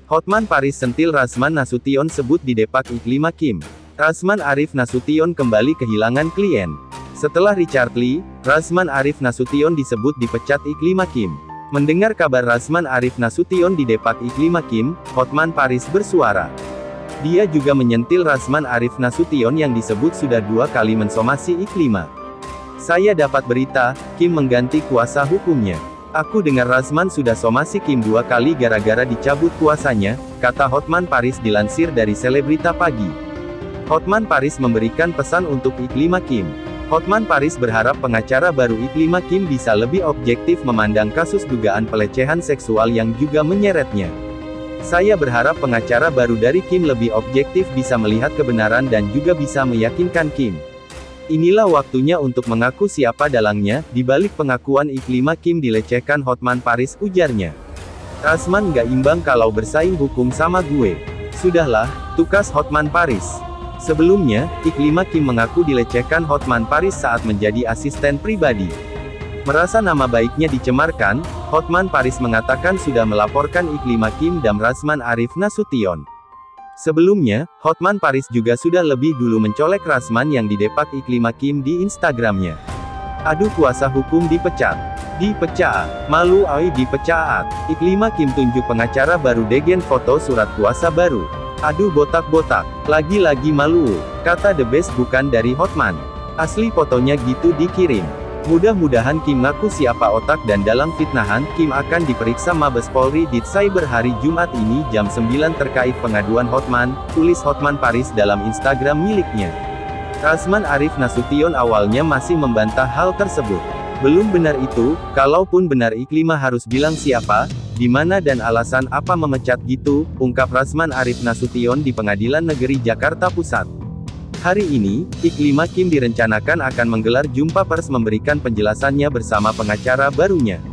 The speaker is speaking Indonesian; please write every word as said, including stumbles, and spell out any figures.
Hotman Paris sentil Razman Nasution sebut di depak Iklima Kim. Razman Arif Nasution kembali kehilangan klien. Setelah Richard Lee, Razman Arif Nasution disebut dipecat Iklima Kim. Mendengar kabar Razman Arif Nasution di depak Iklima Kim, Hotman Paris bersuara. Dia juga menyentil Razman Arif Nasution yang disebut sudah dua kali mensomasi Iklima. Saya dapat berita, Kim mengganti kuasa hukumnya. Aku dengar Razman sudah somasi Kim dua kali gara-gara dicabut kuasanya, kata Hotman Paris dilansir dari Selebrita Pagi. Hotman Paris memberikan pesan untuk Iklima Kim. Hotman Paris berharap pengacara baru Iklima Kim bisa lebih objektif memandang kasus dugaan pelecehan seksual yang juga menyeretnya. Saya berharap pengacara baru dari Kim lebih objektif bisa melihat kebenaran dan juga bisa meyakinkan Kim. Inilah waktunya untuk mengaku siapa dalangnya, dibalik pengakuan Iklima Kim dilecehkan Hotman Paris, ujarnya. Razman nggak imbang kalau bersaing hukum sama gue. Sudahlah, tukas Hotman Paris. Sebelumnya, Iklima Kim mengaku dilecehkan Hotman Paris saat menjadi asisten pribadi. Merasa nama baiknya dicemarkan, Hotman Paris mengatakan sudah melaporkan Iklima Kim dan Razman Arif Nasution. Sebelumnya, Hotman Paris juga sudah lebih dulu mencolek Razman yang didepak Iklima Kim di Instagramnya. Aduh, kuasa hukum dipecat. Dipecat. Malu ai dipecat. Iklima Kim tunjuk pengacara baru degen foto surat kuasa baru. Aduh, botak-botak. Lagi-lagi malu, kata The Best bukan dari Hotman. Asli fotonya gitu dikirim. Mudah-mudahan Kim ngaku siapa otak dan dalang fitnahan. Kim akan diperiksa Mabes Polri di Cyber hari Jumat ini jam sembilan terkait pengaduan Hotman, tulis Hotman Paris dalam Instagram miliknya. Razman Arif Nasution awalnya masih membantah hal tersebut. Belum benar itu, kalaupun benar Iklima harus bilang siapa, di mana dan alasan apa memecat gitu, ungkap Razman Arif Nasution di Pengadilan Negeri Jakarta Pusat. Hari ini, Iklima Kim direncanakan akan menggelar jumpa pers memberikan penjelasannya bersama pengacara barunya.